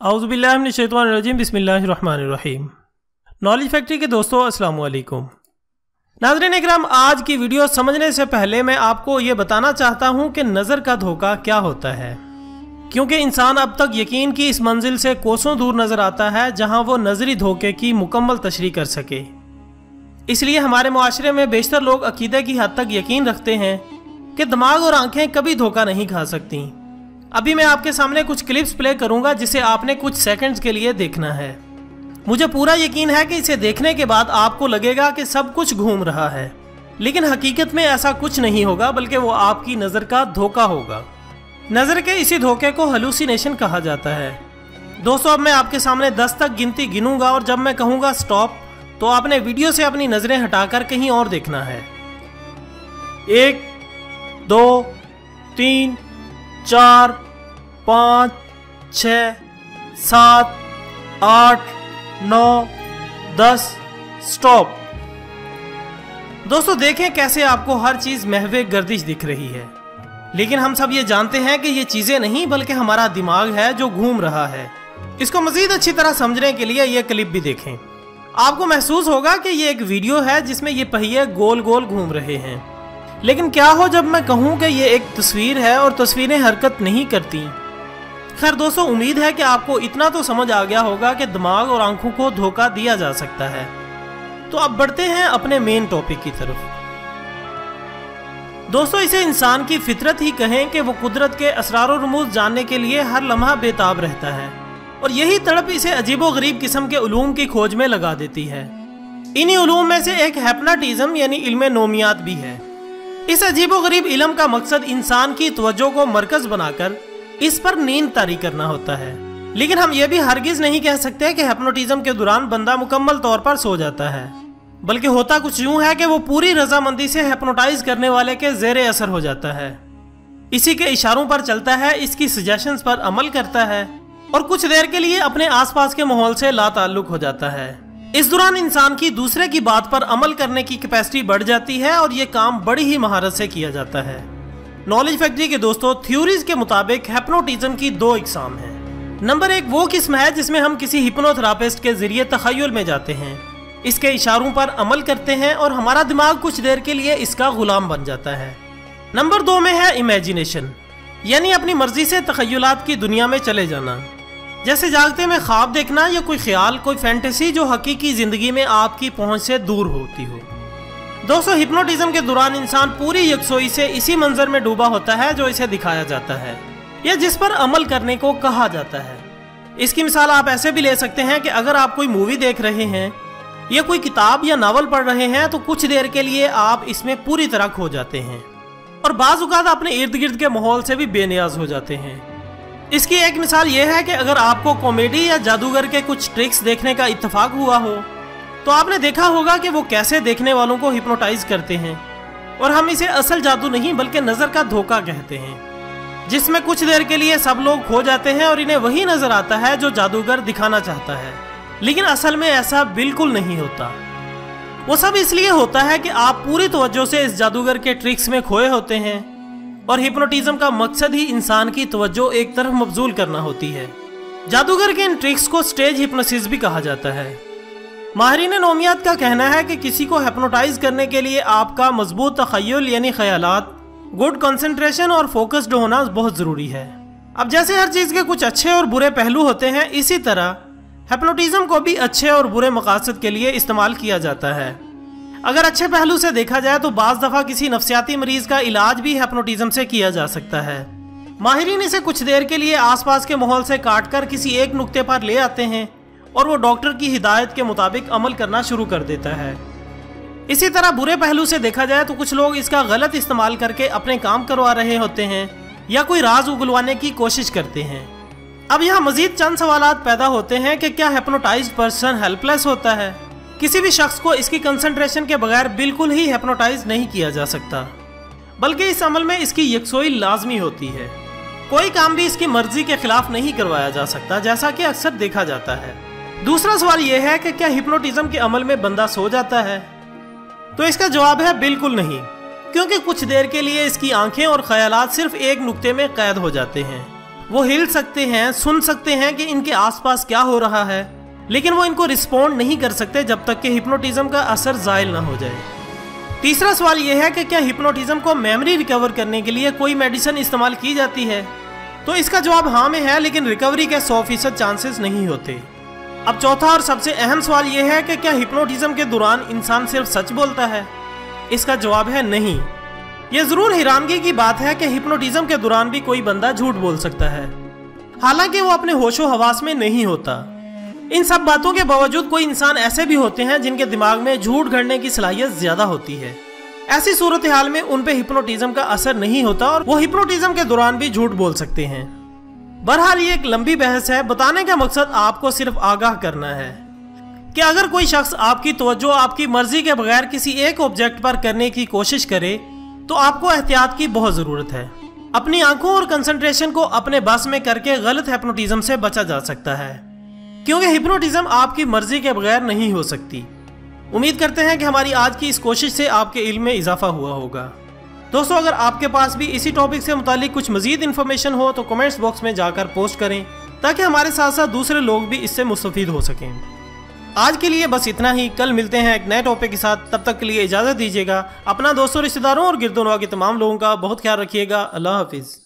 औज़ुबिल्लाहि मिनश्शैतानिर्रजीम बिस्मिल्लाहिर्रहमानिर्रहीम। Knowledge factory के दोस्तों अस्सलाम वालेकुम। नाज़रीन इकराम, आज की वीडियो समझने से पहले मैं आपको ये बताना चाहता हूँ कि नज़र का धोखा क्या होता है, क्योंकि इंसान अब तक यकीन की इस मंजिल से कोसों दूर नज़र आता है जहाँ वो नज़री धोखे की मुकम्मल तशरीह कर सके। इसलिए हमारे मुआशरे में बेशतर लोग अकीदे की हद तक यकीन रखते हैं कि दिमाग और आंखें कभी धोखा नहीं खा सकती। अभी मैं आपके सामने कुछ क्लिप्स प्ले करूंगा जिसे आपने कुछ सेकंड्स के लिए देखना है। मुझे पूरा यकीन है कि इसे देखने के बाद आपको लगेगा कि सब कुछ घूम रहा है, लेकिन हकीकत में ऐसा कुछ नहीं होगा, बल्कि वो आपकी नज़र का धोखा होगा। नज़र के इसी धोखे को हेलुसिनेशन कहा जाता है। दोस्तों, अब मैं आपके सामने 10 तक गिनती गिनूंगा और जब मैं कहूँगा स्टॉप तो आपने वीडियो से अपनी नज़रें हटाकर कहीं और देखना है। 1 2 3 4 5 6 7 8 9 10 स्टॉप। दोस्तों, देखें कैसे आपको हर चीज महवे गर्दिश दिख रही है, लेकिन हम सब ये जानते हैं कि ये चीजें नहीं बल्कि हमारा दिमाग है जो घूम रहा है। इसको मजीद अच्छी तरह समझने के लिए ये क्लिप भी देखें। आपको महसूस होगा कि ये एक वीडियो है जिसमें ये पहिए गोल गोल घूम रहे हैं, लेकिन क्या हो जब मैं कहूँ कि ये एक तस्वीर है और तस्वीरें हरकत नहीं करती। खैर दोस्तों, उम्मीद है कि आपको इतना तो समझ आ गया होगा कि दिमाग और आंखों को धोखा दिया जा सकता है। तो अब बढ़ते हैं अपने मेन टॉपिक की तरफ। दोस्तों, इसे इंसान की फितरत ही कहें कि वो कुदरत के असरार और रमूज जानने के लिए हर लम्हा बेताब रहता है, और यही तड़प इसे अजीबो गरीब किस्म के उलूम की खोज में लगा देती है। इन्हीं उलूम में से एक हिप्नोटिज्म यानी इल्म नोमियात भी है। इस अजीबो गरीब इल्म का मकसद इंसान की तवज्जो को मरकज बनाकर इस पर नींद तारी करना होता है। लेकिन हम ये भी हरगिज नहीं कह सकते कि हिप्नोटिज्म के दौरान बंदा मुकम्मल तौर पर सो जाता है, बल्कि होता कुछ यूं है कि वो पूरी रजामंदी से हिप्नोटाइज करने वाले के ज़ेरे असर हो जाता है, इसी के इशारों पर चलता है, इसकी सजेशंस पर अमल करता है और कुछ देर के लिए अपने आसपास के माहौल से लाताल्लुक हो जाता है। इस दौरान इंसान की दूसरे की बात पर अमल करने की कैपेसिटी बढ़ जाती है और ये काम बड़ी ही महारत से किया जाता है। नॉलेज फैक्ट्री के दोस्तों, थ्योरीज के मुताबिक हिप्नोटिज्म की 2 इकसाम हैं। नंबर 1 वो किस्म है जिसमें हम किसी हिप्नोथेरापिस्ट के जरिए तखय्युल में जाते हैं, इसके इशारों पर अमल करते हैं और हमारा दिमाग कुछ देर के लिए इसका गुलाम बन जाता है। नंबर 2 में है इमेजिनेशन, यानी अपनी मर्जी से तखय्युलात की दुनिया में चले जाना, जैसे जागते में ख्वाब देखना या कोई ख्याल, कोई फैंटेसी जो हकीकी जिंदगी में आपकी पहुंच से दूर होती हो। दोस्तों, हिप्नोटिज्म के दौरान इंसान पूरी यकसोई से इसी मंजर में डूबा होता है जो इसे दिखाया जाता है या जिस पर अमल करने को कहा जाता है। इसकी मिसाल आप ऐसे भी ले सकते हैं कि अगर आप कोई मूवी देख रहे हैं या कोई किताब या नावल पढ़ रहे हैं तो कुछ देर के लिए आप इसमें पूरी तरह खो जाते हैं और बाज़ औक़ात अपने इर्द गिर्द के माहौल से भी बेनियाज हो जाते हैं। इसकी एक मिसाल यह है कि अगर आपको कॉमेडी या जादूगर के कुछ ट्रिक्स देखने का इत्तेफाक हुआ हो तो आपने देखा होगा कि वो कैसे देखने वालों को हिप्नोटाइज करते हैं, और हम इसे असल जादू नहीं बल्कि नज़र का धोखा कहते हैं, जिसमें कुछ देर के लिए सब लोग खो जाते हैं और इन्हें वही नज़र आता है जो जादूगर दिखाना चाहता है, लेकिन असल में ऐसा बिल्कुल नहीं होता। वो सब इसलिए होता है कि आप पूरी तवज्जो से इस जादूगर के ट्रिक्स में खोए होते हैं, और हिप्नोटिज्म का मकसद ही इंसान की तवज्जो एक तरफ मबजूल करना होती है। जादूगर के इन ट्रिक्स को स्टेज हिप्नोसिस भी कहा जाता है। माहिरीन नोमियात का कहना है कि किसी को हिप्नोटाइज करने के लिए आपका मजबूत तखय्युल यानी ख्यालात, गुड कंसंट्रेशन और फोकस्ड होना बहुत ज़रूरी है। अब जैसे हर चीज़ के कुछ अच्छे और बुरे पहलू होते हैं, इसी तरह हिप्नोटिज्म को भी अच्छे और बुरे मकासद के लिए इस्तेमाल किया जाता है। अगर अच्छे पहलू से देखा जाए तो बाज़ दफ़ा किसी नफ्सियाती मरीज का इलाज भी हिप्नोटिज्म से किया जा सकता है। माहिरीन इसे कुछ देर के लिए आसपास के माहौल से काट कर किसी एक नुक्ते पर ले आते हैं और वो डॉक्टर की हिदायत के मुताबिक अमल करना शुरू कर देता है। इसी तरह बुरे पहलू से देखा जाए तो कुछ लोग इसका गलत इस्तेमाल करके अपने काम करवा रहे होते हैं या कोई राज उगलवाने की कोशिश करते हैं। अब यहाँ मजीद चंद सवालात पैदा होते हैं कि क्या हिप्नोटाइज्ड पर्सन हेल्पलेस होता है? किसी भी शख्स को इसकी कंसंट्रेशन के बगैर बिल्कुल ही हिप्नोटाइज नहीं किया जा सकता, बल्कि इस अमल में इसकी यकसोई लाजमी होती है। कोई काम भी इसकी मर्जी के खिलाफ नहीं करवाया जा सकता, जैसा कि अक्सर देखा जाता है। दूसरा सवाल यह है कि क्या हिप्नोटिज्म के अमल में बंदा सो जाता है? तो इसका जवाब है बिल्कुल नहीं, क्योंकि कुछ देर के लिए इसकी आंखें और ख्यालात सिर्फ एक नुक्ते में कैद हो जाते हैं। वो हिल सकते हैं, सुन सकते हैं कि इनके आसपास क्या हो रहा है, लेकिन वो इनको रिस्पॉन्ड नहीं कर सकते जब तक कि हिप्नोटिज्म का असर ज़ायल ना हो जाए। तीसरा सवाल यह है कि क्या हिप्नोटिज्म को मेमोरी रिकवर करने के लिए कोई मेडिसिन इस्तेमाल की जाती है? तो इसका जवाब हाँ में है, लेकिन रिकवरी के 100% चांसेस नहीं होते। अब चौथा और सबसे अहम सवाल यह है कि क्या हिप्नोटिज्म के दौरान इंसान सिर्फ सच बोलता है? इसका जवाब है नहीं। यह जरूर हैरानगी की बात है कि हिप्नोटिज्म के दौरान भी कोई बंदा झूठ बोल सकता है, हालांकि वो अपने होशो हवास में नहीं होता। इन सब बातों के बावजूद कोई इंसान ऐसे भी होते हैं जिनके दिमाग में झूठ गढ़ने की सलाहियत ज्यादा होती है। ऐसी सूरत हाल में उन पे हिप्नोटिज्म का असर नहीं होता और वो हिप्नोटिज्म के दौरान भी झूठ बोल सकते हैं। बहरहाल ये एक लंबी बहस है। बताने का मकसद आपको सिर्फ आगाह करना है कि अगर कोई शख्स आपकी तवज्जो आपकी मर्जी के बगैर किसी एक ऑब्जेक्ट पर करने की कोशिश करे तो आपको एहतियात की बहुत ज़रूरत है। अपनी आंखों और कंसंट्रेशन को अपने बस में करके गलत हिप्नोटिज्म से बचा जा सकता है, क्योंकि हिप्नोटिज्म आपकी मर्जी के बगैर नहीं हो सकती। उम्मीद करते हैं कि हमारी आज की इस कोशिश से आपके इल्म में इजाफा हुआ होगा। दोस्तों, अगर आपके पास भी इसी टॉपिक से मुतालिक कुछ मजीद इन्फॉर्मेशन हो तो कमेंट्स बॉक्स में जाकर पोस्ट करें, ताकि हमारे साथ साथ दूसरे लोग भी इससे मुस्तफीद हो सकें। आज के लिए बस इतना ही। कल मिलते हैं एक नए टॉपिक के साथ। तब तक के लिए इजाज़त दीजिएगा। अपना दोस्तों, रिश्तेदारों और गिरदोनवा के तमाम लोगों का बहुत ख्याल रखिएगा। अल्लाह हाफिज़।